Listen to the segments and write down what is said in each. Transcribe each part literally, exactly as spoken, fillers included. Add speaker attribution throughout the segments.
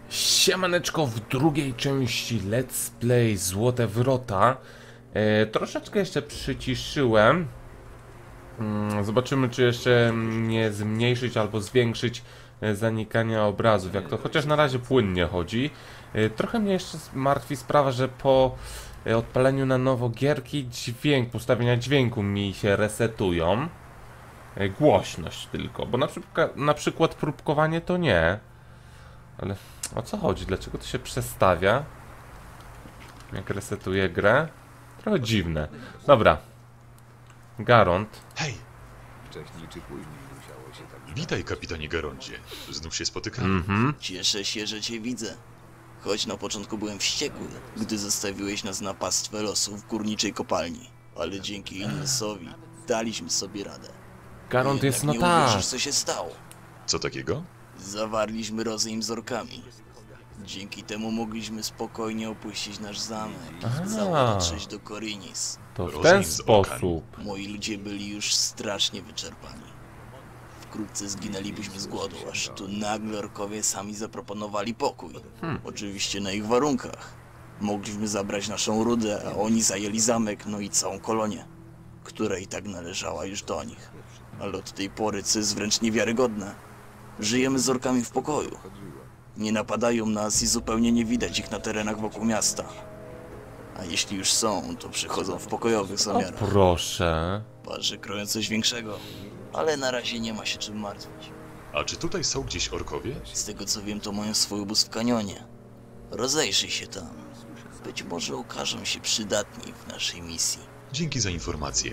Speaker 1: Siemaneczko, w drugiej części Let's Play Złote Wrota. e, Troszeczkę jeszcze przyciszyłem. mm, Zobaczymy, czy jeszcze nie zmniejszyć albo zwiększyć e, zanikania obrazów, jak to chociaż na razie płynnie chodzi. e, Trochę mnie jeszcze martwi sprawa, że po e, odpaleniu na nowo gierki dźwięk, ustawienia dźwięku mi się resetują. e, Głośność tylko, bo na przykład, na przykład próbkowanie to nie. Ale o co chodzi? Dlaczego to się przestawia? Jak resetuje grę? Trochę dziwne. Dobra. Garond.
Speaker 2: Hej!
Speaker 3: Wcześniej czy później musiało się tak...
Speaker 2: Witaj, kapitanie Garondzie. Znów się spotykamy.
Speaker 1: Mhm.
Speaker 4: Cieszę się, że cię widzę. Choć na początku byłem wściekły, gdy zostawiłeś nas na pastwę losu w górniczej kopalni. Ale dzięki Inosowi daliśmy sobie radę.
Speaker 1: Garond jest no
Speaker 4: Jednak nie
Speaker 1: tak.
Speaker 4: uwierzysz, co się stało.
Speaker 2: Co takiego?
Speaker 4: Zawarliśmy rozejm z orkami. Dzięki temu mogliśmy spokojnie opuścić nasz zamek
Speaker 1: Aha.
Speaker 4: i zaopatrzyć do Korinis.
Speaker 1: To w ten
Speaker 2: Rozejm z
Speaker 1: sposób.
Speaker 4: Moi ludzie byli już strasznie wyczerpani. Wkrótce zginęlibyśmy z głodu, aż tu nagle orkowie sami zaproponowali pokój.
Speaker 1: Hmm.
Speaker 4: Oczywiście na ich warunkach. Mogliśmy zabrać naszą rudę, a oni zajęli zamek, no i całą kolonię, która i tak należała już do nich. Ale od tej pory, co jest wręcz niewiarygodne, żyjemy z orkami w pokoju. Nie napadają nas i zupełnie nie widać ich na terenach wokół miasta. A jeśli już są, to przychodzą w pokojowych
Speaker 1: O
Speaker 4: zamiarach.
Speaker 1: proszę.
Speaker 4: Parzy kroją coś większego, ale na razie nie ma się czym martwić.
Speaker 2: A czy tutaj są gdzieś orkowie?
Speaker 4: Z tego co wiem, to mają swój obóz w kanionie. Rozejrzyj się tam. Być może okażą się przydatni w naszej misji.
Speaker 2: Dzięki za informację.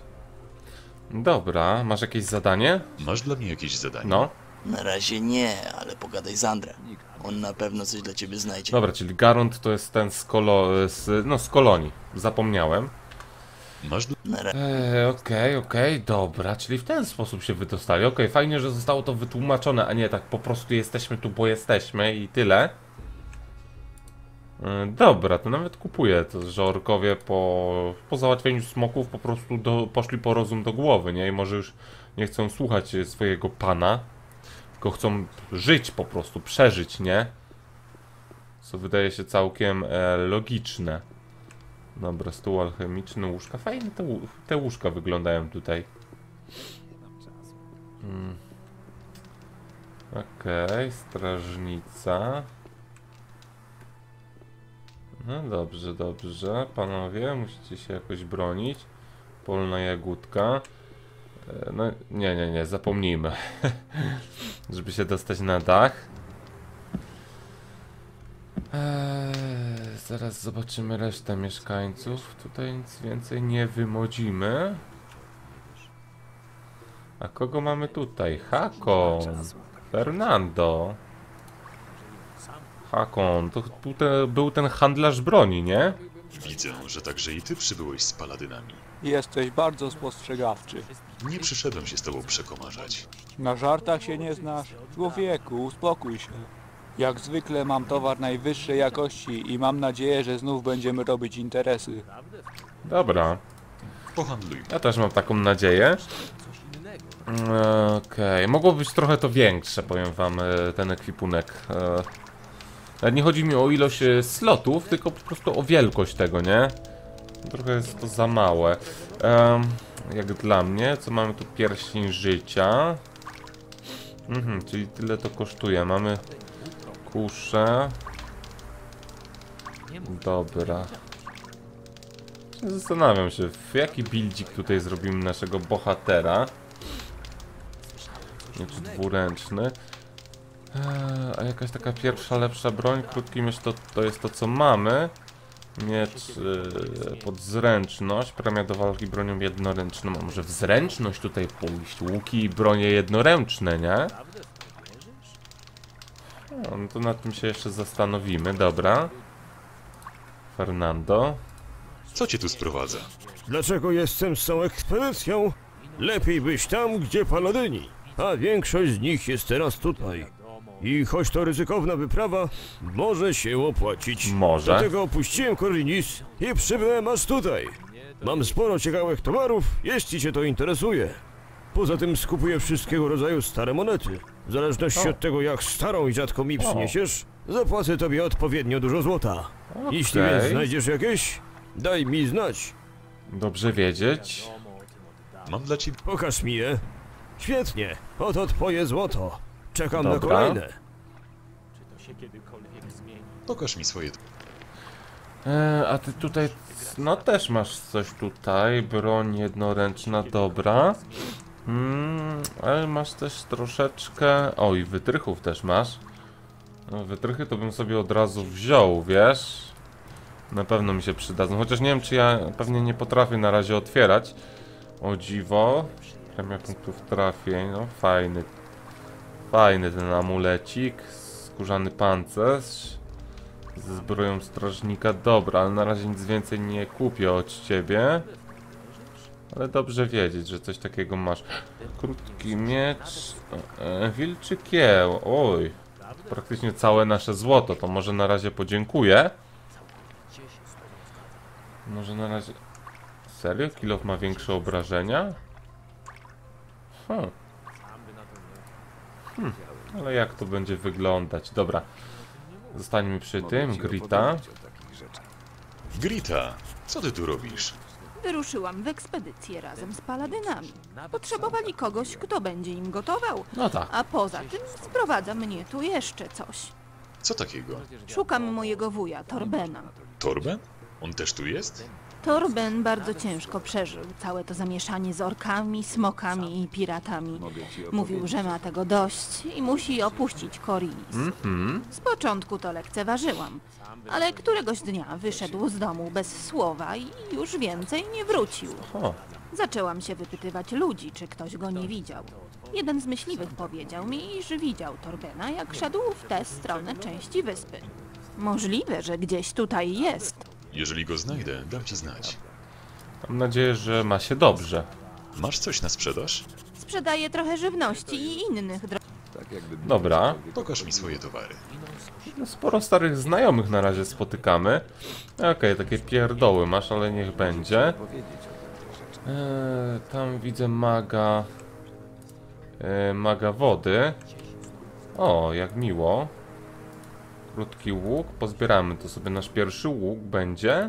Speaker 1: Dobra, masz jakieś zadanie?
Speaker 2: Masz dla mnie jakieś zadanie?
Speaker 1: No.
Speaker 4: Na razie nie, ale pogadaj z Andrem. On na pewno coś dla ciebie znajdzie.
Speaker 1: Dobra, czyli Garond to jest ten z kolo... Z, no z kolonii. Zapomniałem.
Speaker 2: Masz dla...
Speaker 4: Na ra-
Speaker 1: Eee, okej, okej, dobra, czyli w ten sposób się wydostali. Okej, fajnie, że zostało to wytłumaczone, a nie tak po prostu jesteśmy tu, bo jesteśmy i tyle. Eee, dobra, to nawet kupuję to, że orkowie po, po załatwieniu smoków po prostu do, poszli po rozum do głowy, nie? I może już nie chcą słuchać swojego pana, tylko chcą żyć po prostu, przeżyć, nie? Co wydaje się całkiem e, logiczne. Dobra, stół alchemiczny, łóżka. Fajnie te, łó- te łóżka wyglądają tutaj. Hmm. Okej, strażnica. No dobrze, dobrze. Panowie, musicie się jakoś bronić. Polna jagódka. E, No nie, nie, nie, zapomnijmy. Żeby się dostać na dach. Eee, zaraz zobaczymy resztę mieszkańców. Tutaj nic więcej nie wymodzimy. A kogo mamy tutaj? Hakon. Fernando. Hakon, to był ten, był ten handlarz broni, nie?
Speaker 2: Widzę, że także i ty przybyłeś z paladynami.
Speaker 5: Jesteś bardzo spostrzegawczy.
Speaker 2: Nie przyszedłem się z tobą przekomarzać.
Speaker 5: Na żartach się nie znasz? Człowieku, uspokój się. Jak zwykle mam towar najwyższej jakości i mam nadzieję, że znów będziemy robić interesy.
Speaker 1: Dobra,
Speaker 2: Pohandlujmy.
Speaker 1: ja też mam taką nadzieję. Okej, mogło być trochę to większe, powiem wam, e, ten ekwipunek. E, Ale nie chodzi mi o ilość e, slotów, tylko po prostu o wielkość tego, nie? Trochę jest to za małe. Em, jak dla mnie, co mamy tu? Pierścień życia. Mhm, czyli tyle to kosztuje. Mamy kuszę. Dobra. Zastanawiam się, w jaki buildzik tutaj zrobimy naszego bohatera. Miecz dwuręczny. Eee, a jakaś taka pierwsza, lepsza broń? Krótki miecz to, to jest to, co mamy. Miecz yy, pod zręczność. Premia do walki bronią jednoręczną. A może w zręczność tutaj pójść? Łuki i bronie jednoręczne, nie? No, no to nad tym się jeszcze zastanowimy. Dobra. Fernando.
Speaker 2: Co cię tu sprowadza?
Speaker 6: Dlaczego jestem z tą ekspedycją? Lepiej być tam, gdzie paladyni, a większość z nich jest teraz tutaj. I choć to ryzykowna wyprawa, może się opłacić.
Speaker 1: Może.
Speaker 6: Dlatego opuściłem Korinis i przybyłem aż tutaj. Mam sporo ciekawych towarów, jeśli cię to interesuje. Poza tym skupuję wszystkiego rodzaju stare monety. W zależności
Speaker 1: O.
Speaker 6: od tego, jak starą i rzadką mi przyniesiesz, Zapłacę tobie odpowiednio dużo złota. Jeśli
Speaker 1: Okej.
Speaker 6: więc znajdziesz jakieś, daj mi znać.
Speaker 1: Dobrze wiedzieć.
Speaker 2: Mam dla ciebie...
Speaker 6: Pokaż mi je. Świetnie, oto twoje złoto. Czekam na
Speaker 1: Dobra.
Speaker 6: kolejne.
Speaker 2: Pokaż mi swoje...
Speaker 1: E, a ty tutaj, no też masz coś tutaj, broń jednoręczna, dobra. Mm, ale masz też troszeczkę, oj, wytrychów też masz. No, wytrychy to bym sobie od razu wziął, wiesz. Na pewno mi się przydadzą, chociaż nie wiem, czy ja pewnie nie potrafię na razie otwierać. O dziwo. Premia punktów trafień, no fajny. Fajny ten amulecik, skórzany pancerz. Ze zbroją strażnika, dobra, ale na razie nic więcej nie kupię od ciebie. Ale dobrze wiedzieć, że coś takiego masz. Krótki miecz, e, wilczy kieł, oj. Praktycznie całe nasze złoto, to może na razie podziękuję. Może na razie... Serio? Kilof ma większe obrażenia? Hmm. Hmm. Ale jak to będzie wyglądać? Dobra. Zostańmy przy tym,
Speaker 3: Mogę ci
Speaker 1: Grita.
Speaker 3: opowiedzieć o takich rzeczach.
Speaker 2: Grita, co ty tu robisz?
Speaker 7: Wyruszyłam w ekspedycję razem z paladynami. Potrzebowali kogoś, kto będzie im gotował.
Speaker 1: No tak.
Speaker 7: A poza tym sprowadza mnie tu jeszcze coś.
Speaker 2: Co takiego?
Speaker 7: Szukam mojego wuja, Torbena.
Speaker 2: Torben? On też tu jest?
Speaker 7: Torben bardzo ciężko przeżył całe to zamieszanie z orkami, smokami i piratami.
Speaker 3: Mogę ci opowiedzieć.
Speaker 7: Mówił, że ma tego dość i musi opuścić Korinis.
Speaker 1: Mhm.
Speaker 7: Z początku to lekceważyłam, ale któregoś dnia wyszedł z domu bez słowa i już więcej nie wrócił.
Speaker 1: O,
Speaker 7: Zaczęłam się wypytywać ludzi, czy ktoś go nie widział. Jeden z myśliwych powiedział mi, iż widział Torbena, jak szedł w tę stronę części wyspy. Możliwe, że gdzieś tutaj jest.
Speaker 2: Jeżeli go znajdę, dam ci znać.
Speaker 1: mam nadzieję, że ma się dobrze.
Speaker 2: Masz coś na sprzedaż?
Speaker 7: Sprzedaje trochę żywności i innych dro...
Speaker 3: Tak jakby
Speaker 1: Dobra.
Speaker 2: Pokaż mi swoje towary.
Speaker 1: No, sporo starych znajomych na razie spotykamy. Okej, takie pierdoły masz, ale niech będzie.
Speaker 3: powiedzieć o takich rzeczach.
Speaker 1: Eee, tam widzę maga... Eee, maga wody. O, jak miło. Krótki łuk. Pozbieramy to sobie. Nasz pierwszy łuk będzie.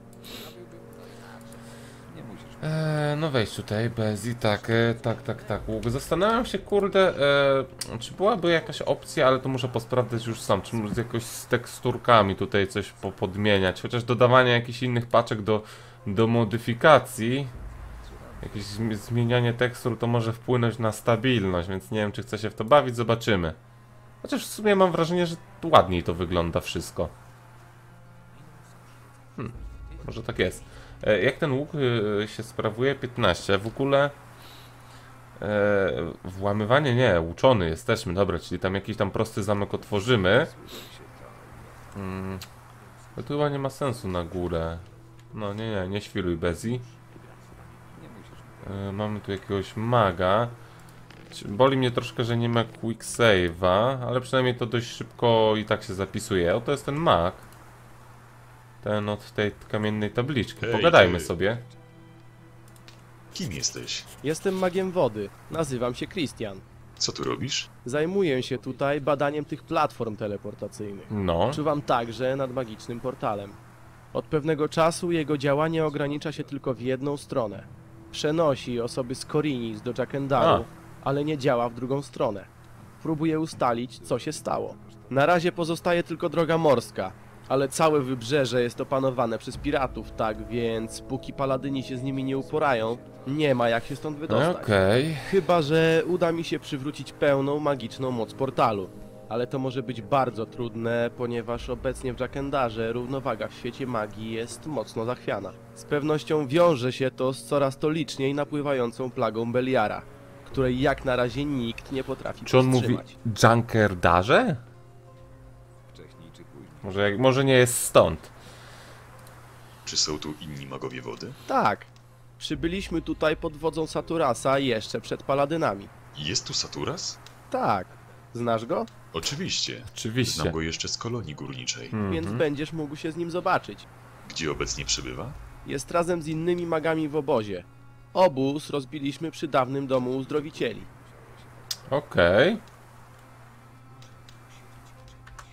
Speaker 3: Nie musisz.
Speaker 1: Eee, no wejdź tutaj, bez i tak, e, tak, tak, tak, łuk. Zastanawiam się, kurde, e, czy byłaby jakaś opcja, ale to muszę posprawdzać już sam, czy może jakoś z teksturkami tutaj coś po podmieniać, chociaż dodawanie jakichś innych paczek do, do modyfikacji, jakieś zmi- zmienianie tekstur to może wpłynąć na stabilność, więc nie wiem, czy chcę się w to bawić, zobaczymy. Chociaż w sumie mam wrażenie, że ładniej to wygląda wszystko. Hmm, może tak jest. E, Jak ten łuk e, się sprawuje? piętnaście. W ogóle e, włamywanie nie, uczony jesteśmy, dobra, czyli tam jakiś tam prosty zamek otworzymy. Hmm, to chyba nie ma sensu na górę. No nie, nie, nie świruj Bezi. E, mamy tu jakiegoś maga. Boli mnie troszkę, że nie ma quick save'a, ale przynajmniej to dość szybko i tak się zapisuje. Oto jest ten mag. Ten od tej kamiennej tabliczki.
Speaker 2: Hej,
Speaker 1: Pogadajmy
Speaker 2: ty.
Speaker 1: sobie.
Speaker 2: Kim jesteś?
Speaker 8: Jestem magiem wody. Nazywam się Christian.
Speaker 2: Co tu robisz?
Speaker 8: Zajmuję się tutaj badaniem tych platform teleportacyjnych.
Speaker 1: No.
Speaker 8: Czuwam także nad magicznym portalem. Od pewnego czasu jego działanie ogranicza się tylko w jedną stronę. Przenosi osoby z Korinis do Jakendaru, ale nie działa w drugą stronę. Próbuję ustalić, co się stało. Na razie pozostaje tylko droga morska, ale całe wybrzeże jest opanowane przez piratów, tak więc póki paladyni się z nimi nie uporają, nie ma jak się stąd wydostać.
Speaker 1: Okej.
Speaker 8: Chyba że uda mi się przywrócić pełną magiczną moc portalu. Ale to może być bardzo trudne, ponieważ obecnie w Jakendarze równowaga w świecie magii jest mocno zachwiana. Z pewnością wiąże się to z coraz to liczniej napływającą plagą Beliara, której jak na razie nikt nie potrafi
Speaker 1: Czy on mówi
Speaker 8: powstrzymać.
Speaker 1: Junkerdarze?
Speaker 3: Wcześniej czy później.
Speaker 1: Może, jak- może nie jest stąd.
Speaker 2: Czy są tu inni magowie wody?
Speaker 8: Tak, przybyliśmy tutaj pod wodzą Saturasa jeszcze przed paladynami.
Speaker 2: Jest tu Saturas?
Speaker 8: Tak, znasz go?
Speaker 2: Oczywiście.
Speaker 1: Oczywiście.
Speaker 2: Znam go jeszcze z kolonii górniczej.
Speaker 8: Więc
Speaker 1: Mhm.
Speaker 8: będziesz mógł się z nim zobaczyć.
Speaker 2: Gdzie obecnie przebywa?
Speaker 8: Jest razem z innymi magami w obozie. Obóz rozbiliśmy przy dawnym domu uzdrowicieli.
Speaker 1: Okej.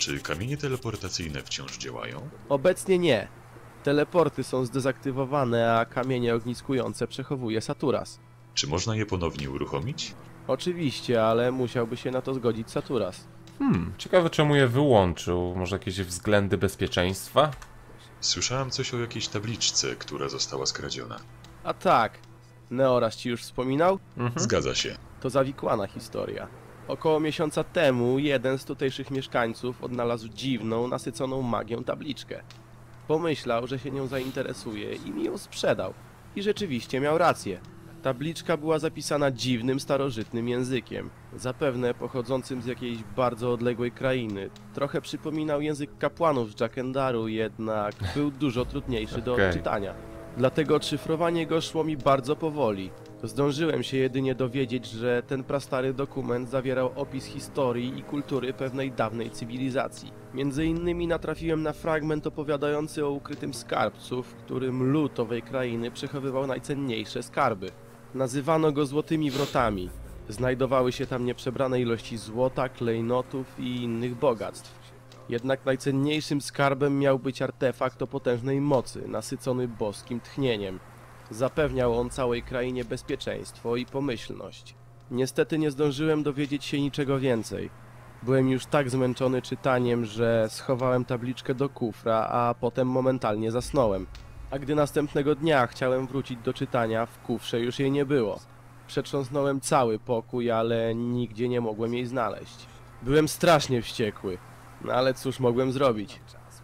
Speaker 2: Czy kamienie teleportacyjne wciąż działają?
Speaker 8: Obecnie nie. Teleporty są zdezaktywowane, a kamienie ogniskujące przechowuje Saturas.
Speaker 2: Czy można je ponownie uruchomić?
Speaker 8: Oczywiście, ale musiałby się na to zgodzić Saturas.
Speaker 1: Hmm, ciekawe czemu je wyłączył. Może jakieś względy bezpieczeństwa?
Speaker 2: Słyszałem coś o jakiejś tabliczce, która została skradziona.
Speaker 8: A tak, Neoras ci już wspominał?
Speaker 1: Mhm.
Speaker 2: Zgadza się.
Speaker 8: To zawikłana historia. Około miesiąca temu jeden z tutejszych mieszkańców odnalazł dziwną, nasyconą magią tabliczkę. Pomyślał, że się nią zainteresuje i mi ją sprzedał. I rzeczywiście miał rację. Tabliczka była zapisana dziwnym, starożytnym językiem. Zapewne pochodzącym z jakiejś bardzo odległej krainy. Trochę przypominał język kapłanów z Jakendaru, jednak był dużo trudniejszy do
Speaker 1: Okej.
Speaker 8: odczytania. Dlatego szyfrowanie go szło mi bardzo powoli. Zdążyłem się jedynie dowiedzieć, że ten prastary dokument zawierał opis historii i kultury pewnej dawnej cywilizacji. Między innymi natrafiłem na fragment opowiadający o ukrytym skarbcu, w którym lud owej krainy przechowywał najcenniejsze skarby. Nazywano go Złotymi Wrotami. Znajdowały się tam nieprzebrane ilości złota, klejnotów i innych bogactw. Jednak najcenniejszym skarbem miał być artefakt o potężnej mocy, nasycony boskim tchnieniem. Zapewniał on całej krainie bezpieczeństwo i pomyślność. Niestety nie zdążyłem dowiedzieć się niczego więcej. Byłem już tak zmęczony czytaniem, że schowałem tabliczkę do kufra, a potem momentalnie zasnąłem. A gdy następnego dnia chciałem wrócić do czytania, w kufrze już jej nie było. Przetrząsnąłem cały pokój, ale nigdzie nie mogłem jej znaleźć. Byłem strasznie wściekły, no ale cóż mogłem zrobić?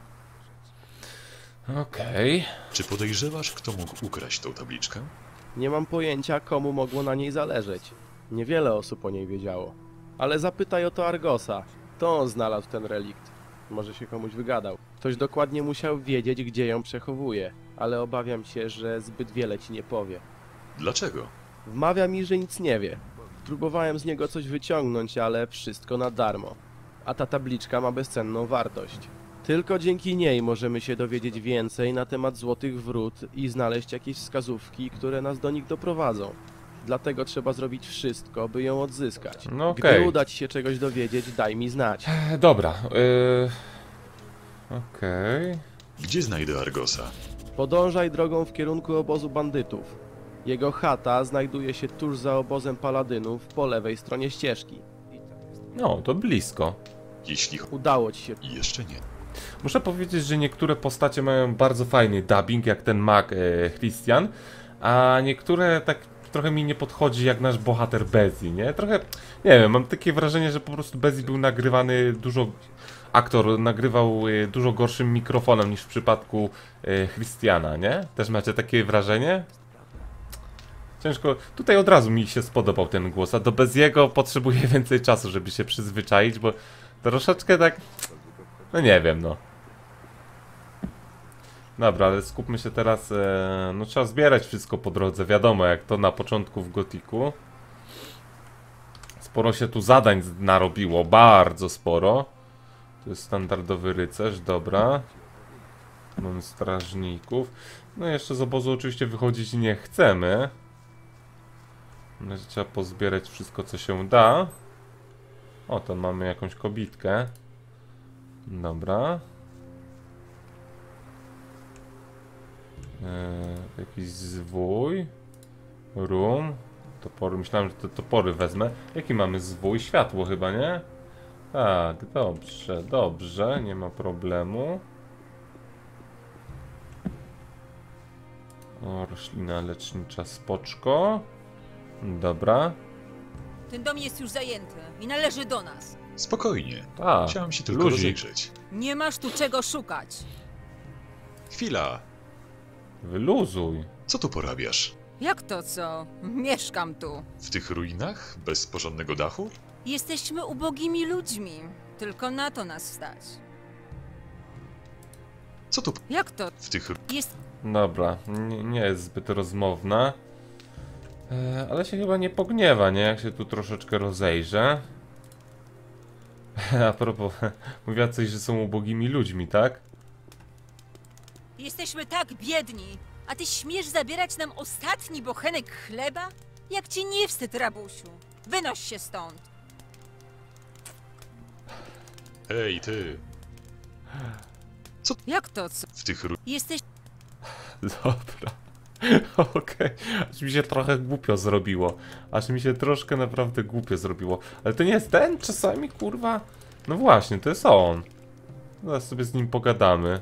Speaker 1: Okej.
Speaker 2: Czy podejrzewasz, kto mógł ukraść tą tabliczkę?
Speaker 8: Nie mam pojęcia, komu mogło na niej zależeć. Niewiele osób o niej wiedziało. Ale zapytaj o to Argosa. To on znalazł ten relikt. Może się komuś wygadał. Ktoś dokładnie musiał wiedzieć, gdzie ją przechowuje, ale obawiam się, że zbyt wiele ci nie powie.
Speaker 2: Dlaczego?
Speaker 8: Wmawia mi, że nic nie wie. Próbowałem z niego coś wyciągnąć, ale wszystko na darmo. A ta tabliczka ma bezcenną wartość. Tylko dzięki niej możemy się dowiedzieć więcej na temat Złotych Wrót i znaleźć jakieś wskazówki, które nas do nich doprowadzą. Dlatego trzeba zrobić wszystko, by ją odzyskać.
Speaker 1: No okej.
Speaker 8: Gdy uda ci się czegoś dowiedzieć, daj mi znać.
Speaker 1: E, Dobra. Yy... Okej.
Speaker 2: Gdzie znajdę Argosa?
Speaker 8: Podążaj drogą w kierunku obozu bandytów. Jego chata znajduje się tuż za obozem paladynów po lewej stronie ścieżki.
Speaker 1: No, to blisko.
Speaker 2: Jeśli... ch-
Speaker 8: Udało ci się.
Speaker 2: Jeszcze nie.
Speaker 1: Muszę powiedzieć, że niektóre postacie mają bardzo fajny dubbing, jak ten mag e, Christian, a niektóre tak trochę mi nie podchodzi jak nasz bohater Bezi, nie? Trochę, nie wiem, mam takie wrażenie, że po prostu Bezi był nagrywany dużo... Aktor nagrywał e, dużo gorszym mikrofonem niż w przypadku e, Christiana, nie? Też macie takie wrażenie? Ciężko... Tutaj od razu mi się spodobał ten głos, a do Beziego potrzebuję więcej czasu, żeby się przyzwyczaić, bo troszeczkę tak... No nie wiem, no. Dobra, ale skupmy się teraz... E, no trzeba zbierać wszystko po drodze, wiadomo, jak to na początku w Gothicu. Sporo się tu zadań narobiło, bardzo sporo. To jest standardowy rycerz, dobra. Mamy strażników. No jeszcze z obozu oczywiście wychodzić nie chcemy. No, trzeba pozbierać wszystko, co się da. O, to mamy jakąś kobitkę. Dobra. Eee, jakiś zwój. Rum. Topory. Myślałem, że te topory wezmę. Jaki mamy zwój? Światło chyba, nie? Tak, dobrze, dobrze. Nie ma problemu. O, roślina lecznicza, spoczko. Dobra.
Speaker 9: Ten dom jest już zajęty i należy do nas.
Speaker 2: Spokojnie.
Speaker 1: A,
Speaker 2: Chciałem się tylko
Speaker 1: luzik.
Speaker 2: rozejrzeć.
Speaker 9: Nie masz tu czego szukać.
Speaker 2: Chwila.
Speaker 1: Wyluzuj.
Speaker 2: Co tu porabiasz?
Speaker 9: Jak to co? Mieszkam tu.
Speaker 2: W tych ruinach? Bez porządnego dachu?
Speaker 9: Jesteśmy ubogimi ludźmi. Tylko na to nas stać.
Speaker 2: Co tu
Speaker 9: Jak to?
Speaker 2: w tych...
Speaker 9: Jest...
Speaker 1: Dobra, nie, nie jest zbyt rozmowna. E, ale się chyba nie pogniewa, nie? Jak się tu troszeczkę rozejrzę. A propos, mówiła coś, że są ubogimi ludźmi, tak?
Speaker 9: Jesteśmy tak biedni, a ty śmiesz zabierać nam ostatni bochenek chleba? Jak ci nie wstyd, rabusiu? Wynoś się stąd.
Speaker 2: Hej, ty!
Speaker 9: Jak to co?
Speaker 2: W tych ru...
Speaker 9: Jesteś...
Speaker 1: Dobra. Okej. Aż mi się trochę głupio zrobiło. Aż mi się troszkę naprawdę głupio zrobiło. Ale to nie jest ten czasami, kurwa? No właśnie, to jest on. Zaraz sobie z nim pogadamy.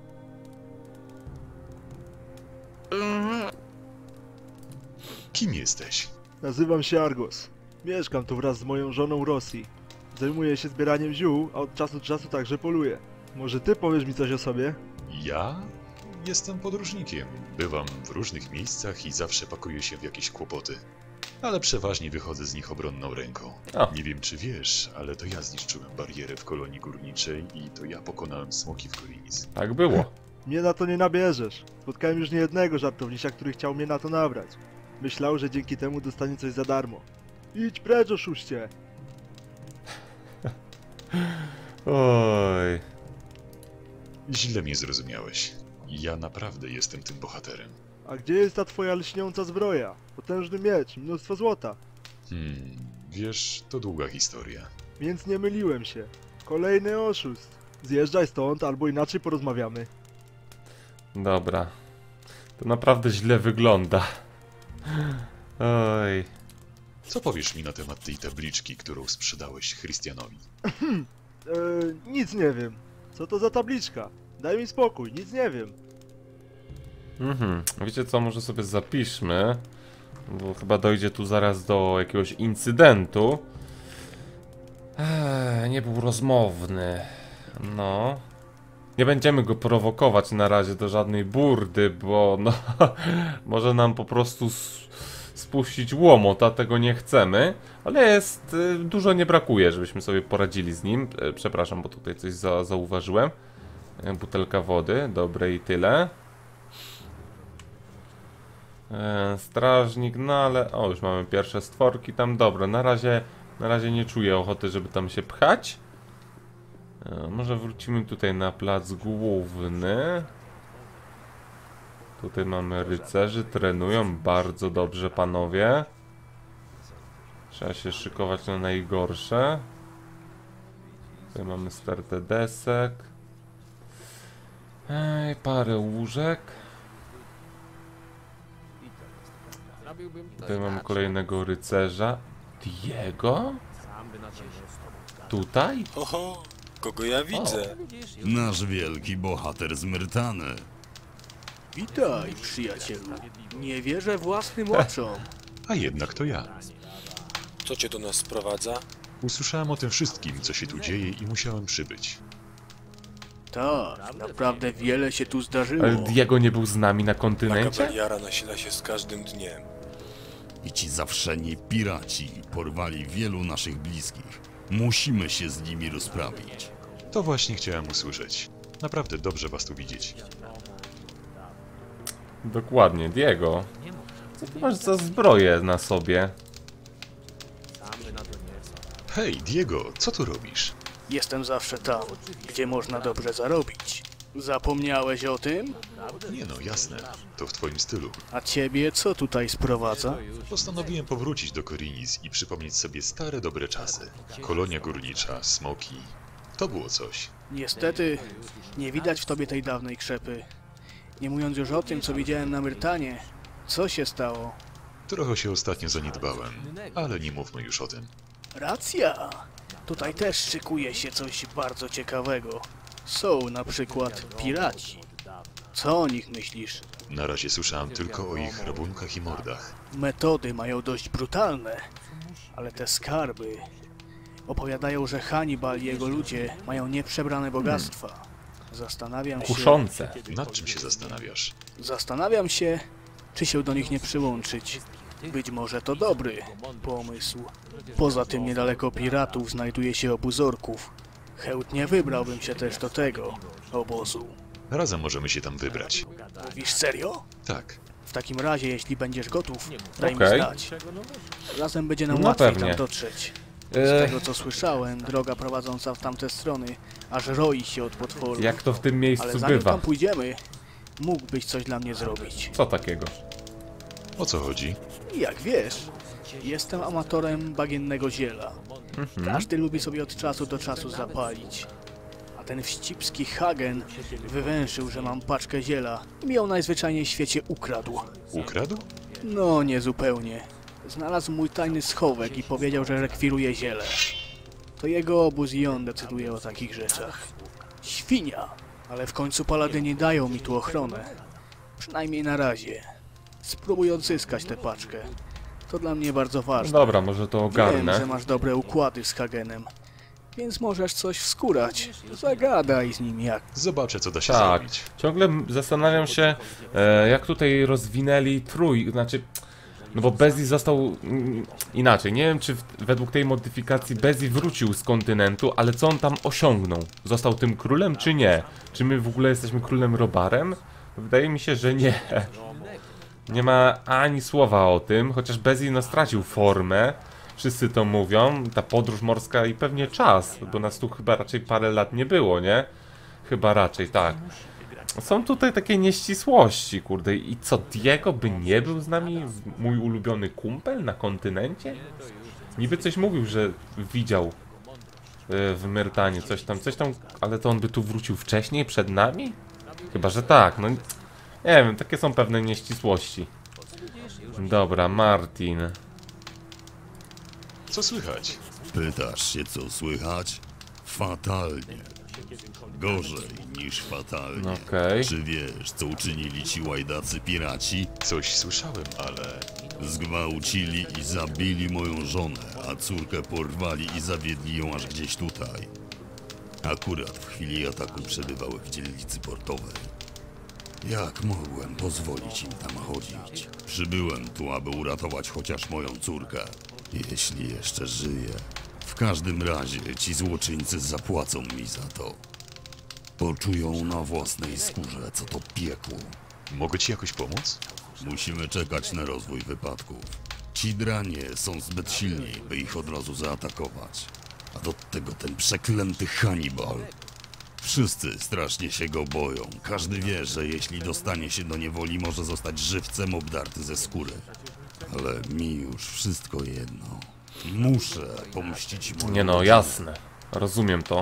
Speaker 2: Kim jesteś?
Speaker 10: Nazywam się Argos. Mieszkam tu wraz z moją żoną Rosji. Zajmuję się zbieraniem ziół, a od czasu do czasu także poluję. Może ty powiesz mi coś o sobie?
Speaker 2: Ja? Jestem podróżnikiem. Bywam w różnych miejscach i zawsze pakuję się w jakieś kłopoty. Ale przeważnie wychodzę z nich obronną ręką.
Speaker 1: O.
Speaker 2: Nie wiem czy wiesz, ale to ja zniszczyłem barierę w kolonii górniczej i to ja pokonałem smoki w Korinis.
Speaker 1: Tak było.
Speaker 10: Mnie na to nie nabierzesz. Spotkałem już niejednego żartownisia, który chciał mnie na to nabrać. Myślał, że dzięki temu dostanie coś za darmo. Idź precz, oszuście!
Speaker 1: Oj.
Speaker 2: Źle mnie zrozumiałeś. Ja naprawdę jestem tym bohaterem.
Speaker 10: A gdzie jest ta twoja lśniąca zbroja? Potężny miecz, mnóstwo złota.
Speaker 2: Hmm, wiesz, to długa historia.
Speaker 10: Więc nie myliłem się. Kolejny oszust. Zjeżdżaj stąd, albo inaczej porozmawiamy.
Speaker 1: Dobra. To naprawdę źle wygląda. Oj.
Speaker 2: Co powiesz mi na temat tej tabliczki, którą sprzedałeś Chrystianowi?
Speaker 10: Eee, nic nie wiem. Co to za tabliczka? Daj mi spokój, nic nie wiem.
Speaker 1: Mhm. Wiecie co, może sobie zapiszmy. Bo chyba dojdzie tu zaraz do jakiegoś incydentu. Eee, nie był rozmowny. No. Nie będziemy go prowokować na razie do żadnej burdy, bo no może nam po prostu spuścić łomot, a tego nie chcemy. Ale jest, y, dużo nie brakuje, żebyśmy sobie poradzili z nim. E, przepraszam, bo tutaj coś za, zauważyłem. E, butelka wody, dobre i tyle. E, strażnik, no ale o, już mamy pierwsze stworki tam, dobra, na razie, na razie nie czuję ochoty, żeby tam się pchać. E, może wrócimy tutaj na plac główny. Tutaj mamy rycerzy, trenują bardzo dobrze panowie. Trzeba się szykować na najgorsze. Tutaj mamy stertę desek. Ej, parę łóżek. Tutaj mamy kolejnego rycerza. Diego? Tutaj?
Speaker 11: Oho, kogo ja widzę?
Speaker 12: Nasz wielki bohater z Myrtany.
Speaker 13: Witaj, przyjacielu. Nie wierzę własnym oczom.
Speaker 2: A jednak to ja.
Speaker 11: Co cię do nas sprowadza?
Speaker 2: Usłyszałem o tym wszystkim, co się tu dzieje i musiałem przybyć.
Speaker 13: Tak, naprawdę wiele się tu zdarzyło.
Speaker 1: Ale Diego nie był z nami na kontynencie?
Speaker 11: Makabeliara nasila się z każdym dniem.
Speaker 12: I ci zawszeni piraci porwali wielu naszych bliskich. Musimy się z nimi rozprawić.
Speaker 2: To właśnie chciałem usłyszeć. Naprawdę dobrze was tu widzieć.
Speaker 1: Dokładnie, Diego. Co ty masz za zbroję na sobie?
Speaker 2: Hej, Diego, co tu robisz?
Speaker 13: Jestem zawsze tam, gdzie można dobrze zarobić. Zapomniałeś o tym?
Speaker 2: Nie no, jasne. To w twoim stylu.
Speaker 13: A ciebie co tutaj sprowadza?
Speaker 2: Postanowiłem powrócić do Korinis i przypomnieć sobie stare, dobre czasy. Kolonia górnicza, smoki. To było coś.
Speaker 13: Niestety, nie widać w tobie tej dawnej krzepy. Nie mówiąc już o tym, co widziałem na Myrtanie. Co się stało?
Speaker 2: Trochę się ostatnio zaniedbałem, ale nie mówmy już o tym.
Speaker 13: Racja! Tutaj też szykuje się coś bardzo ciekawego. Są na przykład piraci. Co o nich myślisz?
Speaker 2: Na razie słyszałem tylko o ich rabunkach i mordach.
Speaker 13: Metody mają dość brutalne, ale te skarby... Opowiadają, że Hannibal i jego ludzie mają nieprzebrane bogactwa. Zastanawiam się...
Speaker 1: Kuszące.
Speaker 2: Nad czym się zastanawiasz?
Speaker 13: Zastanawiam się, czy się do nich nie przyłączyć. Być może to dobry pomysł. Poza tym niedaleko piratów znajduje się obóz orków. Chętnie wybrałbym się też do tego obozu.
Speaker 2: Razem możemy się tam wybrać.
Speaker 13: Mówisz serio?
Speaker 2: Tak.
Speaker 13: W takim razie, jeśli będziesz gotów, daj
Speaker 1: Okej.
Speaker 13: mi znać. Razem będzie nam
Speaker 1: No
Speaker 13: łatwiej
Speaker 1: pewnie.
Speaker 13: tam dotrzeć. Z
Speaker 1: E,
Speaker 13: tego co słyszałem, droga prowadząca w tamte strony aż roi się od potworów.
Speaker 1: Jak to w tym
Speaker 13: Ale
Speaker 1: miejscu
Speaker 13: zanim
Speaker 1: bywa?
Speaker 13: tam pójdziemy, mógłbyś coś dla mnie zrobić.
Speaker 1: Co takiego?
Speaker 2: O co chodzi?
Speaker 13: Jak wiesz, jestem amatorem bagiennego ziela.
Speaker 1: Mhm.
Speaker 13: Każdy lubi sobie od czasu do czasu zapalić. A ten wścibski Hagen wywęszył, że mam paczkę ziela i mi ją najzwyczajniej w świecie ukradł.
Speaker 2: Ukradł?
Speaker 13: No, niezupełnie. Znalazł mój tajny schowek i powiedział, że rekwiruje ziele. To jego obóz i on decyduje o takich rzeczach. Świnia! Ale w końcu paladyni dają mi tu ochronę. Przynajmniej na razie. Spróbuj odzyskać tę paczkę. To dla mnie bardzo ważne.
Speaker 1: Dobra, może to ogarnę.
Speaker 13: Wiem, że masz dobre układy z Hagenem. Więc możesz coś wskórać. Zagadaj z nim jak.
Speaker 2: Zobaczę, co da się
Speaker 1: Tak,
Speaker 2: zrobić.
Speaker 1: ciągle m- zastanawiam się, e, jak tutaj rozwinęli trój, znaczy, no bo Bezi został mm, inaczej. Nie wiem, czy w, według tej modyfikacji Bezi wrócił z kontynentu, ale co on tam osiągnął? Został tym królem, czy nie? Czy my w ogóle jesteśmy królem Robarem? Wydaje mi się, że nie. Nie ma ani słowa o tym, chociaż Bezi no stracił formę. Wszyscy to mówią, ta podróż morska i pewnie czas, bo nas tu chyba raczej parę lat nie było, nie? Chyba raczej, tak. Są tutaj takie nieścisłości, kurde. I co, Diego by nie był z nami? Mój ulubiony kumpel na kontynencie? Niby coś mówił, że widział y, w Myrtanie coś tam, coś tam, ale to on by tu wrócił wcześniej, przed nami? Chyba, że tak, no nie wiem, takie są pewne nieścisłości. Dobra, Martin.
Speaker 2: Co słychać?
Speaker 12: Pytasz się, co słychać? Fatalnie. Gorzej niż fatalnie.
Speaker 1: Okej.
Speaker 12: Czy wiesz, co uczynili ci łajdacy piraci?
Speaker 2: Coś słyszałem, ale...
Speaker 12: Zgwałcili i zabili moją żonę, a córkę porwali i zawiedli ją aż gdzieś tutaj. Akurat w chwili ataku przebywały w dzielnicy portowej. Jak mogłem pozwolić im tam chodzić? Przybyłem tu, aby uratować chociaż moją córkę. Jeśli jeszcze żyje. W każdym razie ci złoczyńcy zapłacą mi za to. Poczują na własnej skórze, co to piekło.
Speaker 2: Mogę ci jakoś pomóc?
Speaker 12: Musimy czekać na rozwój wypadków. Ci dranie są zbyt silni, by ich od razu zaatakować. A do tego ten przeklęty Hannibal. Wszyscy strasznie się go boją. Każdy wie, że jeśli dostanie się do niewoli, może zostać żywcem obdarty ze skóry. Ale mi już wszystko jedno. Muszę pomścić moją
Speaker 1: Nie no,
Speaker 12: rodzinę.
Speaker 1: jasne. Rozumiem to.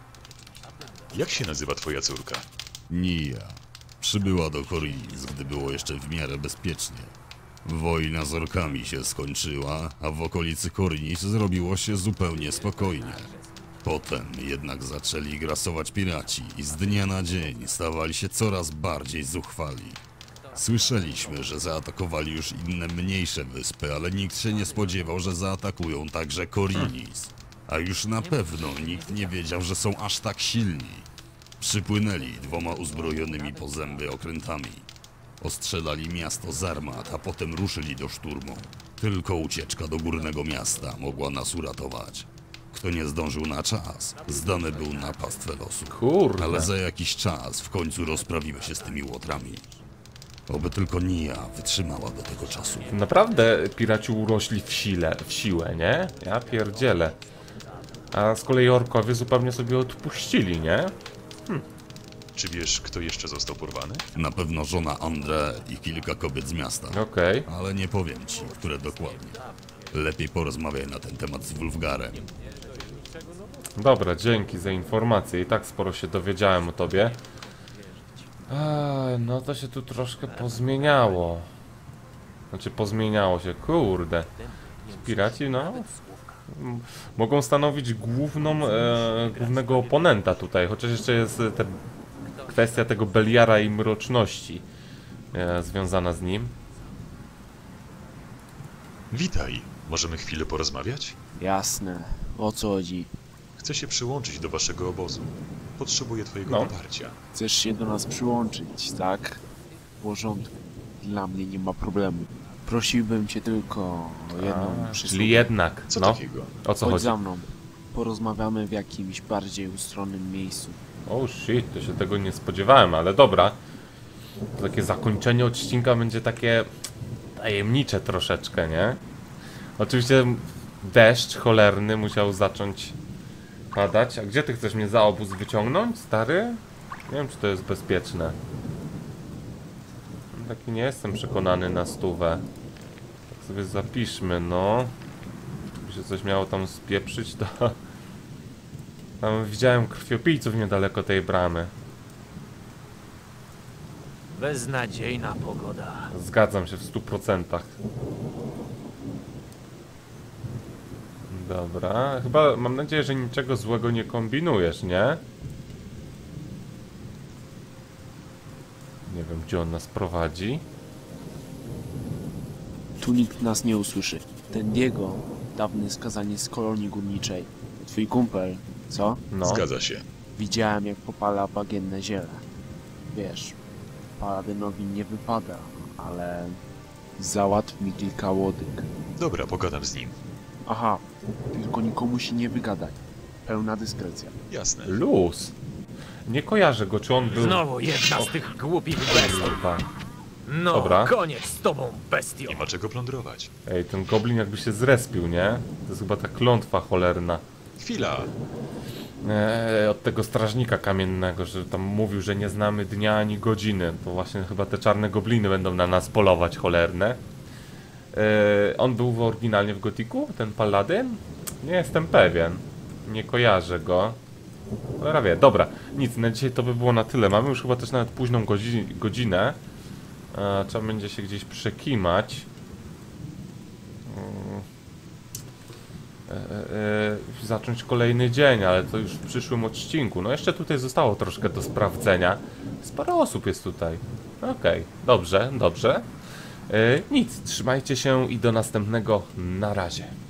Speaker 2: Jak się nazywa twoja córka?
Speaker 12: Nia. Przybyła do Korinis, gdy było jeszcze w miarę bezpiecznie. Wojna z orkami się skończyła, a w okolicy Korinis zrobiło się zupełnie spokojnie. Potem jednak zaczęli grasować piraci i z dnia na dzień stawali się coraz bardziej zuchwali. Słyszeliśmy, że zaatakowali już inne mniejsze wyspy, ale nikt się nie spodziewał, że zaatakują także Korinis. A już na pewno nikt nie wiedział, że są aż tak silni. Przypłynęli dwoma uzbrojonymi po zęby okrętami. Ostrzelali miasto z armat, a potem ruszyli do szturmu. Tylko ucieczka do górnego miasta mogła nas uratować. Kto nie zdążył na czas, zdany był na pastwę losu.
Speaker 1: Kurde.
Speaker 12: Ale za jakiś czas w końcu rozprawimy się z tymi łotrami. Oby tylko Nia wytrzymała do tego czasu.
Speaker 1: Naprawdę piraci urośli w sile, w siłę, nie? Ja pierdzielę. A z kolei orkowie zupełnie sobie odpuścili, nie? Hm.
Speaker 2: Czy wiesz, kto jeszcze został porwany?
Speaker 12: Na pewno żona André i kilka kobiet z miasta.
Speaker 1: Okej.
Speaker 12: Ale nie powiem ci, które dokładnie. Lepiej porozmawiaj na ten temat z Wulfgarem.
Speaker 1: Dobra, dzięki za informację. I tak sporo się dowiedziałem o tobie. Eee, no to się tu troszkę pozmieniało. Znaczy pozmieniało się, kurde. Piraci, no... m- Mogą stanowić główną, e, głównego oponenta tutaj. Chociaż jeszcze jest e, te, kwestia tego Beliara i mroczności e, związana z nim.
Speaker 2: Witaj. Możemy chwilę porozmawiać?
Speaker 14: Jasne. O co chodzi?
Speaker 2: Chcę się przyłączyć do waszego obozu. Potrzebuję twojego
Speaker 1: No.
Speaker 2: poparcia.
Speaker 14: Chcesz się do nas przyłączyć, tak? W porządku. Dla mnie nie ma problemu. Prosiłbym cię tylko o jedną
Speaker 1: A,
Speaker 14: przysługę.
Speaker 1: czyli jednak,
Speaker 2: Co
Speaker 1: no.
Speaker 2: takiego?
Speaker 1: O co
Speaker 14: Chodź
Speaker 1: chodzi?
Speaker 14: za mną. Porozmawiamy w jakimś bardziej ustronnym miejscu.
Speaker 1: Oh shit, to się tego nie spodziewałem, ale dobra. To takie zakończenie odcinka będzie takie tajemnicze troszeczkę, nie? Oczywiście deszcz cholerny musiał zacząć padać. A gdzie ty chcesz mnie za obóz wyciągnąć, stary? Nie wiem, czy to jest bezpieczne. Taki nie jestem przekonany na stówę. Tak sobie zapiszmy, no. Gdyby się coś miało tam spieprzyć, to... Tam widziałem krwiopijców niedaleko tej bramy.
Speaker 15: Beznadziejna pogoda.
Speaker 1: Zgadzam się w stu procentach. Dobra, chyba mam nadzieję, że niczego złego nie kombinujesz, nie? Nie wiem, gdzie on nas prowadzi.
Speaker 14: Tu nikt nas nie usłyszy. Ten Diego, dawny skazaniec z kolonii górniczej. Twój kumpel, co?
Speaker 1: No.
Speaker 2: Zgadza się.
Speaker 14: Widziałem, jak popala bagienne ziele. Wiesz, Paladynowi nie wypada, ale załatw mi kilka łodyg.
Speaker 2: Dobra, pogadam z nim.
Speaker 14: Aha, tylko nikomu się nie wygadaj. Pełna dyskrecja.
Speaker 2: Jasne.
Speaker 1: Luz. Nie kojarzę go, czy on był...
Speaker 15: Znowu jedna z tych głupich bestiów.
Speaker 1: Kurwa.
Speaker 15: No,
Speaker 1: Dobra.
Speaker 15: koniec z tobą, bestio.
Speaker 2: Nie ma czego plądrować.
Speaker 1: Ej, ten goblin jakby się zrespił, nie? To jest chyba ta klątwa cholerna.
Speaker 2: Chwila.
Speaker 1: Eee, od tego strażnika kamiennego, że tam mówił, że nie znamy dnia ani godziny. To właśnie chyba te czarne gobliny będą na nas polować cholerne. Eee, on był w, oryginalnie w Gotiku, ten paladyn? Nie jestem pewien. Nie kojarzę go. Cholera wie. Dobra, nic, na dzisiaj to by było na tyle. Mamy już chyba też nawet późną godzi godzinę. Eee, trzeba będzie się gdzieś przekimać. E, e, zacząć kolejny dzień, ale to już w przyszłym odcinku. No jeszcze tutaj zostało troszkę do sprawdzenia. Sporo osób jest tutaj. Okej, okay, dobrze, dobrze. E, nic, trzymajcie się i do następnego. Na razie.